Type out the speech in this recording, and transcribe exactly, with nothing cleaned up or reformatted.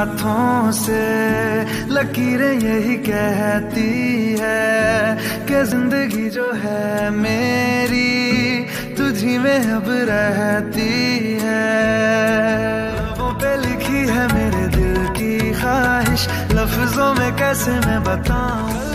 हाथों से लकीरें यही कहती है कि जिंदगी जो है मेरी तुझी में अब रहती है। लबों पे लिखी है मेरे दिल की ख्वाहिश, लफ्जों में कैसे मैं बताऊं।